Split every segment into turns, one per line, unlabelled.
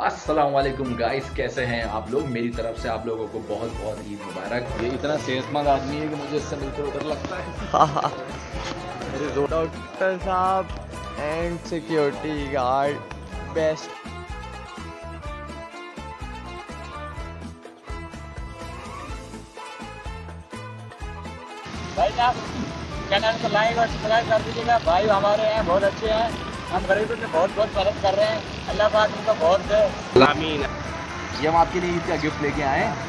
अस्सलाम वालेकुम गाइस, कैसे हैं आप लोग। मेरी तरफ से आप लोगों को बहुत बहुत ईद मुबारक। ये इतना सेहतमंद आदमी है कि मुझे इससे मिलकर उधर लगता है।
मेरे डॉक्टर साहब एंड सिक्योरिटी गार्ड बेस्ट।
भाई साहब चैनल को लाइक और सब्सक्राइब कर दीजिएगा। भाई हमारे हैं बहुत अच्छे हैं, हम गरीबों से बहुत बहुत मदद कर रहे हैं। अल्लाह पाक उनका बहुत दे।
आमीन। ये हम आपके लिए ईद का गिफ्ट लेके आए हैं।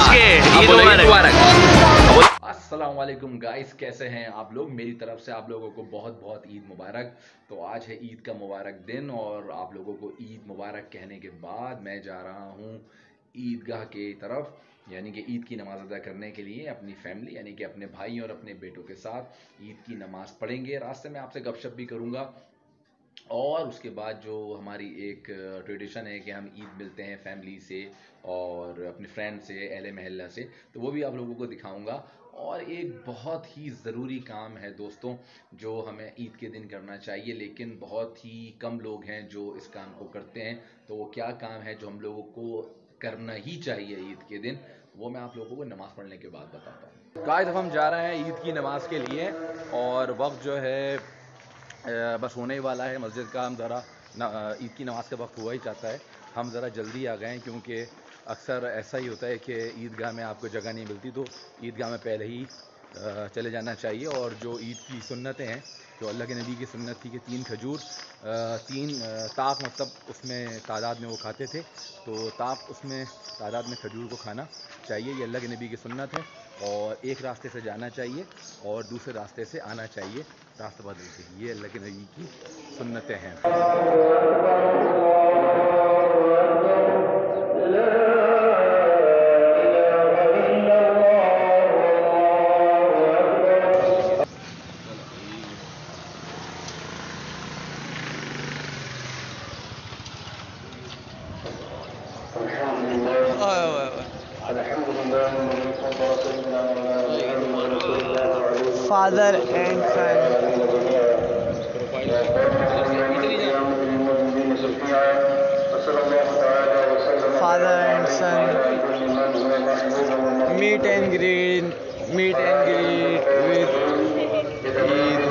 अस्सलाम वालेकुम गाइस, कैसे हैं आप लोग। मेरी तरफ से आप लोगों को बहुत बहुत ईद मुबारक। तो आज है ईद का मुबारक दिन और आप लोगों को ईद मुबारक कहने के बाद मैं जा रहा हूँ ईदगाह की तरफ, यानी कि ईद की नमाज़ अदा करने के लिए अपनी फैमिली यानी कि अपने भाई और अपने बेटों के साथ ईद की नमाज़ पढ़ेंगे। रास्ते में आपसे गपशप भी करूँगा और उसके बाद जो हमारी एक ट्रेडिशन है कि हम ईद मिलते हैं फैमिली से और अपने फ्रेंड से, अहले महल्ला से, तो वो भी आप लोगों को दिखाऊंगा। और एक बहुत ही ज़रूरी काम है दोस्तों जो हमें ईद के दिन करना चाहिए, लेकिन बहुत ही कम लोग हैं जो इस काम को करते हैं। तो वो क्या काम है जो हम लोगों को करना ही चाहिए ईद के दिन, वो मैं आप लोगों को नमाज़ पढ़ने के बाद बताता हूँ। गाइस, अब हम जा रहे हैं ईद की नमाज़ के लिए और वक्त जो है बस होने ही वाला है। मस्जिद का हम ज़रा ईद की नमाज़ का वक्त हुआ ही चाहता है, हम ज़रा जल्दी आ गए हैं क्योंकि अक्सर ऐसा ही होता है कि ईदगाह में आपको जगह नहीं मिलती, तो ईदगाह में पहले ही चले जाना चाहिए। और जो ईद की सुन्नतें हैं, जो अल्लाह के नबी की सुन्नत थी कि 3 खजूर 3 ताक, मतलब उसमें तादाद में वो खाते थे, तो ताक उसमें तादाद में खजूर को खाना चाहिए। ये अल्लाह के नबी की सुन्नत है और एक रास्ते से जाना चाहिए और दूसरे रास्ते से आना चाहिए, रास्ता बदल के। ये अल्लाह के नबी की सुन्नतें हैं।
Father and son, father and son meet and greet with Eid.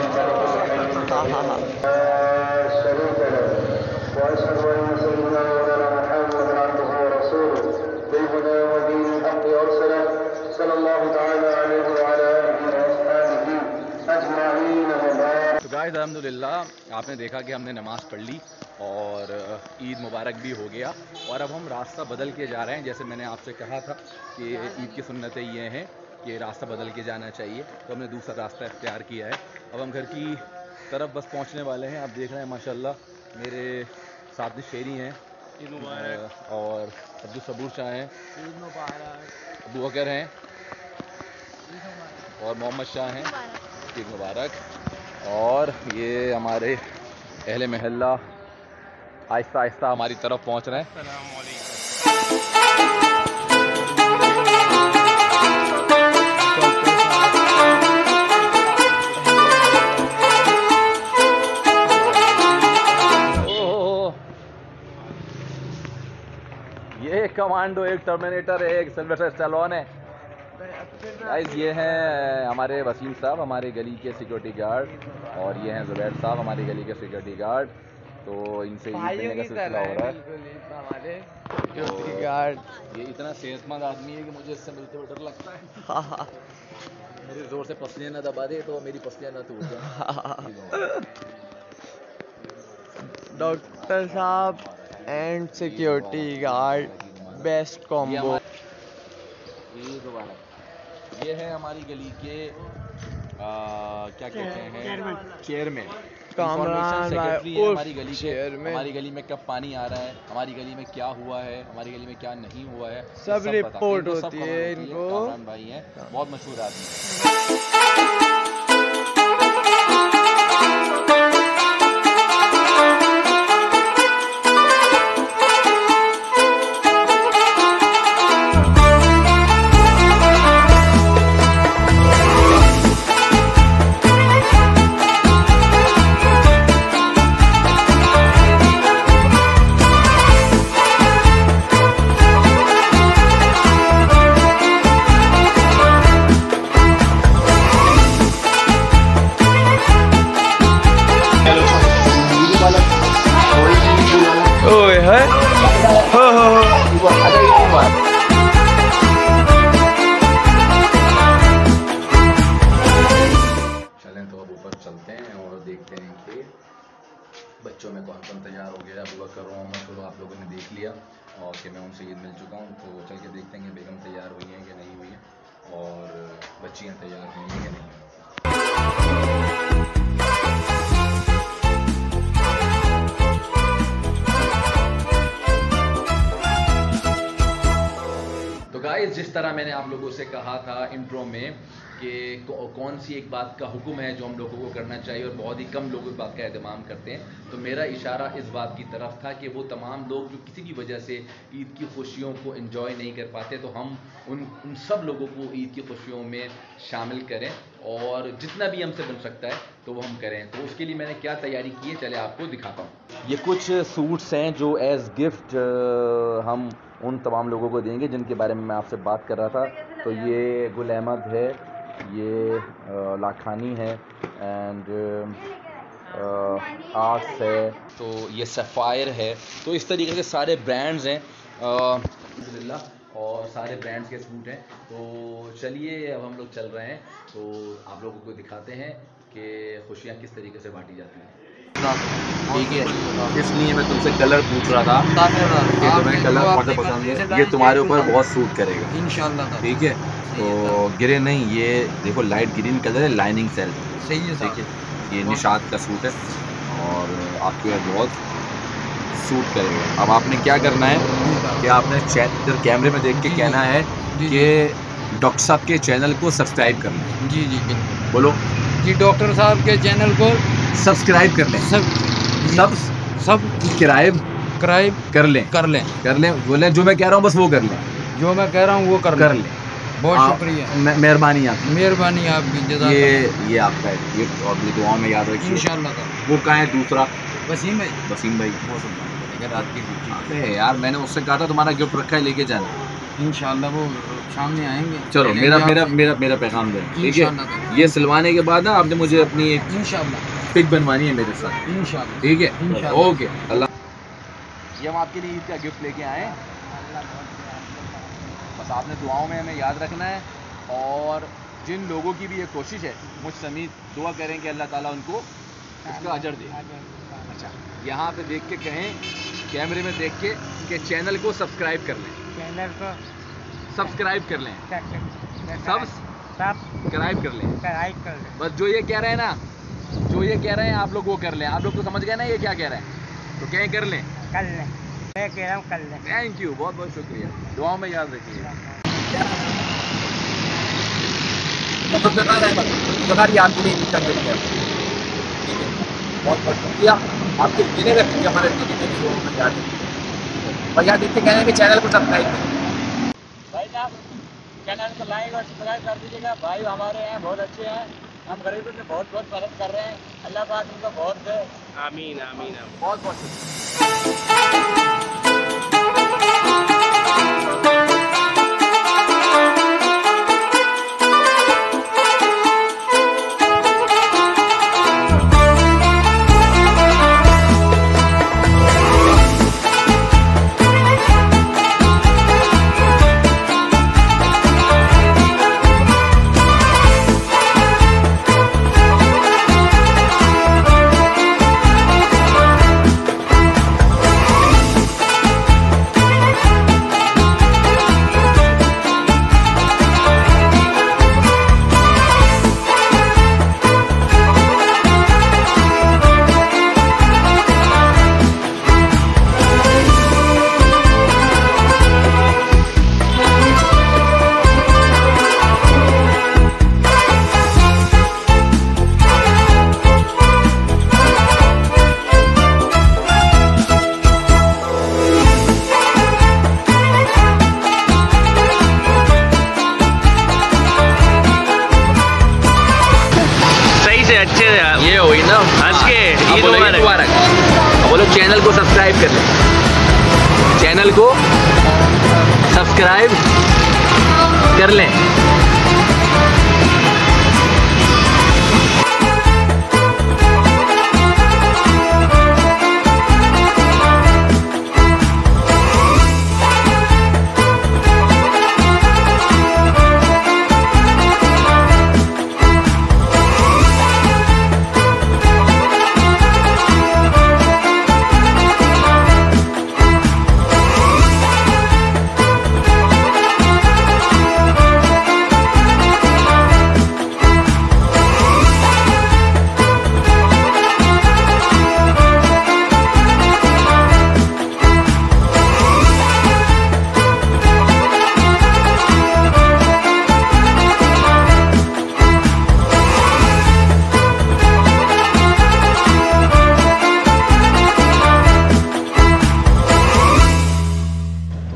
तो गाइस, अल्हम्दुलिल्लाह आपने देखा कि हमने नमाज़ पढ़ ली और ईद मुबारक भी हो गया। और अब हम रास्ता बदल के जा रहे हैं। जैसे मैंने आपसे कहा था कि ईद की सुन्नतें ये हैं कि रास्ता बदल के जाना चाहिए, तो हमने दूसरा रास्ता इख्तियार किया है। अब हम घर की तरफ बस पहुंचने वाले हैं। आप देख रहे हैं माशाल्लाह मेरे साथ शेरी हैं और अब्दुल सबूर शाह हैं, अबू बकर हैं और मोहम्मद शाह हैं। ईद मुबारक। और ये हमारे अहले महल्ला आहिस्ता आहिस्ता हमारी तरफ पहुंच रहे हैं। ये एक कमांडो, एक टर्मिनेटर है, एक सिल्वेस्टर स्टैलोन है। गाइस, ये हैं हमारे वसीम साहब, हमारे गली के सिक्योरिटी गार्ड, और ये हैं जुबैर साहब, हमारी गली के सिक्योरिटी गार्ड। तो इनसे ईद मिलने का सिलसिला हो रहा है।
हमारे सिक्योरिटी गार्ड
ये इतना सेहतमंद आदमी है कि मुझे इससे मिलते हुए डर लगता है। मेरे जोर से पसलियाँ ना दबा दे तो मेरी पसलियाँ ना टूट जाए।
डॉक्टर साहब and security guard best combo.
ये है हमारी गली के क्या कहते हैं, चेयरमैन,
कामरान
सेक्रेटरी है हमारी गली के।
चेयरमैन।
हमारी गली में कब पानी आ रहा है, हमारी गली में क्या हुआ है, हमारी गली में क्या नहीं हुआ है,
सब रिपोर्ट होती है इनको।
कामरान भाई हैं, बहुत मशहूर आदमी हैं। और कि मैं उनसे ईद मिल चुका हूँ। तो चल के देखते हैं कि बेगम तैयार हुई हैं कि नहीं हुई हैं और बच्चियाँ तैयार हुई हैं कि नहीं। तो गाइस, जिस तरह मैंने आप लोगों से कहा था इंट्रो में कि कौन सी एक बात का हुक्म है जो हम लोगों को करना चाहिए और बहुत ही कम लोग इस बात का एहतमाम करते हैं, तो मेरा इशारा इस बात की तरफ था कि वो तमाम लोग जो किसी भी वजह से ईद की खुशियों को एंजॉय नहीं कर पाते, तो हम उन सब लोगों को ईद की खुशियों में शामिल करें और जितना भी हमसे बन सकता है तो वो हम करें। तो उसके लिए मैंने क्या तैयारी की है, चले आपको दिखाता हूँ। ये कुछ सूट्स हैं जो एज गिफ्ट हम उन तमाम लोगों को देंगे जिनके बारे में मैं आपसे बात कर रहा था। तो ये गुल अहमद है, ये लाखानी है एंड आर्ट्स है, तो ये सफ़ायर है। तो इस तरीके से सारे ब्रांड्स हैं अल्हम्दुलिल्लाह, और सारे ब्रांड्स के सूट हैं। तो चलिए अब हम लोग चल रहे हैं, तो आप लोगों को दिखाते हैं कि खुशियाँ किस तरीके से बांटी जाती हैं। ठीक है, इसलिए मैं तुमसे कलर पूछ रहा था कि तुम्हें कलर कौन सा पसंद है। ये तुम्हारे ऊपर बहुत सूट करेगा इंशाल्लाह। ठीक है, तो गिरे नहीं, ये देखो लाइट ग्रीन कलर है, लाइनिंग सेल सही है। ठीक है, ये निशात का सूट है और आपके बहुत सूट करेगा। अब आपने क्या करना है कि आपने इधर कैमरे में देख के कहना है कि डॉक्टर साहब के चैनल को सब्सक्राइब करना है।
जी जी बिल्कुल,
बोलो
जी डॉक्टर साहब के चैनल को
सब्सक्राइब कर लें, सब्सक्राइब कर लें। बोले जो मैं कह रहा हूँ बस वो कर लें,
जो मैं कह रहा हूँ वो कर लें। बहुत शुक्रिया,
मेहरबानी आपकी,
मेहरबानी आपकी।
ये आपका है, ये और अपनी दुआओं में याद रखिए
इंशाल्लाह।
वो कहाँ है दूसरा?
वसीम भाई
रात की यार मैंने उससे कहा था तुम्हारा गिफ्ट रखा है, लेके जाना
इंशाल्लाह, वो सामने आएंगे।
चलो मेरा पैगाम दें, ठीक है। ये सिलवाने के बाद ना आपने मुझे अपनी
इंशाल्लाह
पिक बनवानी है मेरे साथ
इंशाल्लाह,
ठीक है?
इंशाल्लाह।
ओके, अल्लाह। ये हम आपके लिए ईद का गिफ्ट लेके आए, बस आपने दुआओं में हमें याद रखना है। और जिन लोगों की भी ये कोशिश है, मुझ समीत दुआ करें कि अल्लाह ताला उनको उसका अजर दे। अच्छा, यहाँ पे देख के कहें, कैमरे में देख के कि चैनल को सब्सक्राइब कर लें, सब्सक्राइब कर लें, सब्सक्राइब कर लें। बस जो ये कह रहे हैं ना, जो ये कह रहे हैं आप लोग वो कर लें। आप लोग तो समझ गए ना ये क्या कह रहे हैं, तो क्या कर लें? मैं कह रहा हूँ कर लें। थैंक यू, बहुत बहुत शुक्रिया, दुआओं में याद रखिए।
बहुत बहुत शुक्रिया आपके देने का, हमारे और याद रखिए कहने के चैनल को सब्सक्राइब करें।
भाई साहब चैनल को लाइक और सब्सक्राइब कर दीजिएगा। भाई हमारे हैं बहुत अच्छे हैं, हम गरीबों से बहुत बहुत मदद कर रहे हैं। अल्लाह पाक उनका बहुत दे।
आमीन आमीन।
बहुत बहुत
ये हुई ना हंस के ईद मुबारक।
बोलो चैनल को सब्सक्राइब कर लें, चैनल को सब्सक्राइब कर लें।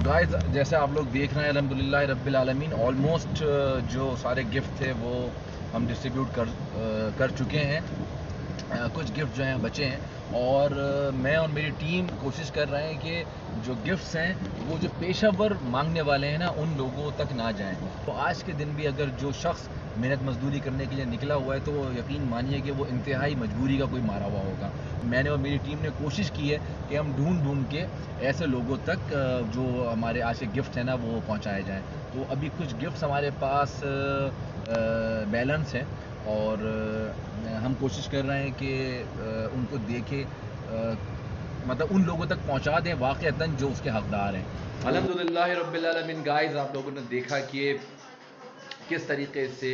गाइस जैसे आप लोग देख रहे हैं अल्हम्दुलिल्लाह रब्बिल आलमीन ऑलमोस्ट जो सारे गिफ्ट थे वो हम डिस्ट्रीब्यूट कर चुके हैं। कुछ गिफ्ट जो हैं बचे हैं और मैं और मेरी टीम कोशिश कर रहे हैं कि जो गिफ्ट्स हैं वो जो पेशेवर मांगने वाले हैं ना उन लोगों तक ना जाएं। तो आज के दिन भी अगर जो शख्स मेहनत मजदूरी करने के लिए निकला हुआ है तो यकीन मानिए कि वो इंतहाई मजबूरी का कोई मारा हुआ होगा। मैंने और मेरी टीम ने कोशिश की है कि हम ढूंढ के ऐसे लोगों तक जो हमारे आज के गिफ्ट हैं ना वो पहुंचाए जाएं। तो अभी कुछ गिफ्ट्स हमारे पास बैलेंस हैं और हम कोशिश कर रहे हैं कि उनको देखें, मतलब उन लोगों तक पहुंचा दें वाक़अतन जो उसके हकदार हैं। अल्हम्दुलिल्लाह रब्बिल आलमीन गाइस आप लोगों ने देखा कि किस तरीके से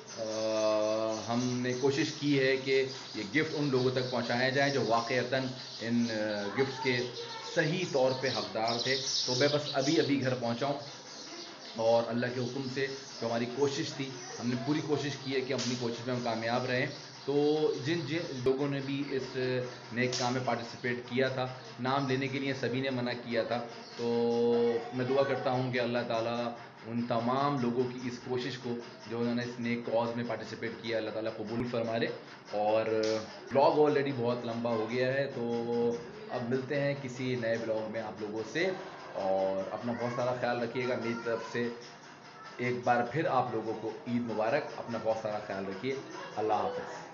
हमने कोशिश की है कि ये गिफ्ट उन लोगों तक पहुंचाए जाएं जो वाक़अतन इन गिफ्ट्स के सही तौर पे हकदार थे। तो मैं बस अभी घर पहुंचा हूं और अल्लाह के हुक्म से जो हमारी कोशिश थी हमने पूरी कोशिश की है कि अपनी कोशिश में हम कामयाब रहें। तो जिन जिन लोगों ने भी इस नेक काम में पार्टिसिपेट किया था, नाम लेने के लिए सभी ने मना किया था, तो मैं दुआ करता हूं कि अल्लाह ताला उन तमाम लोगों की इस कोशिश को जो उन्होंने इस नेक कॉज में पार्टिसिपेट किया अल्लाह ताला कबूल फरमा ले। और ब्लॉग ऑलरेडी बहुत लंबा हो गया है तो अब मिलते हैं किसी नए ब्लॉग में आप लोगों से और अपना बहुत सारा ख्याल रखिएगा। मेरी तरफ से एक बार फिर आप लोगों को ईद मुबारक। अपना बहुत सारा ख्याल रखिए। अल्लाह हाफ़िज़।